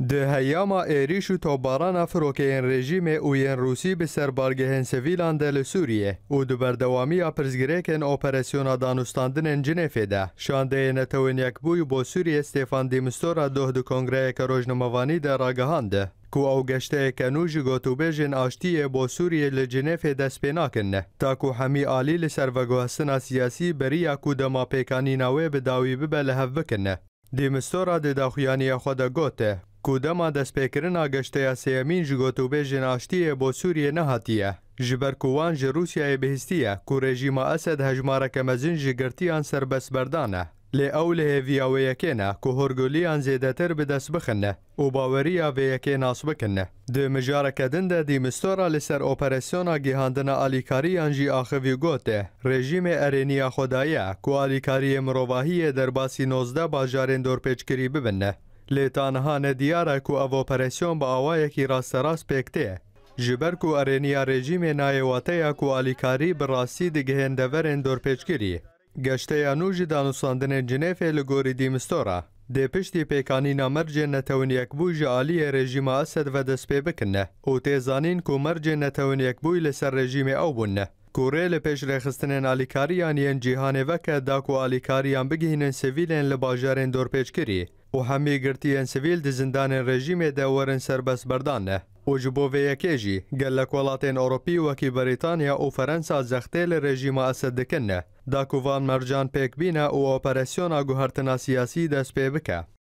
ده هیاما ایریش و تاباران فروکین رژیم اوین روسی به سربارگهن سویلان دل سوریه و دو بردوامی پرزگریکن اپراسیون دانستاندن جنیفه ده شانده نتوین یک بوی با سوریه استفان دیمستورا دو کنگره که روزنامه‌وانی در راگهانده کو او گشته کنوژ گوتوبیجن آشتیه با سوریه لجنیفه دست پینا کنه تا کو همی آلی لسر وگوهستنا سیاسی بریا کو دما پیکانی نوی به داوی ببه لحف بکنه. دیمستورا ده داخویانی خود گوته کودما دست پیکرنا گشته سیمین جگوتوبیجن آشتیه با سوریه نهاتیه جبر کوان ج روسیه بهستیه کو رژیم اسد هجماره کمزین جگرتیان سربس بردانه لی اوله ویاویکینه که هرگولیان زیدتر به دست بخنه و باوریا ویکین آس بکنه. ده مجارکدن ده دیمستورا لسر اپراسیونا گیهاندن آلیکاریان جی آخوی گوته رژیم ارینیا خدایه که آلیکاری مروواهی در باسی 19 باجارین دور پیچکری ببنه. لی تانها ندیاره که او اپراسیون با آوائه کی راست راست پیکته. جبر که ارینیا رژیم نایواته که آلیکاری براسی دگهن دورین دور پیچکری. گشته یانوژ دانستاندن جنیفه لگوری دیمستورا ده پشتی پیکانی نامرج نتوین یک بوی عالی رژیم اسد و دست پی بکنه او تیزانین که مرج نتوین یک بوی لسر رژیم او بونه کوره لپیش رخستنین آلیکاریان ین جیهان وکه دا که آلیکاریان بگهینن سویلین لباجارین دور پیچ کری و همی گرتین سویل ده زندان رژیم ده ورن سربس بردانه و جبو ویکیجی گلک ولاتین اوروپی وکی بریتانیا و فرنسا زختیل رژیم اسد دکنه دا کووان مرجان پیک بینه و اپراسیون گوهرتنا سیاسی دست پی بکه.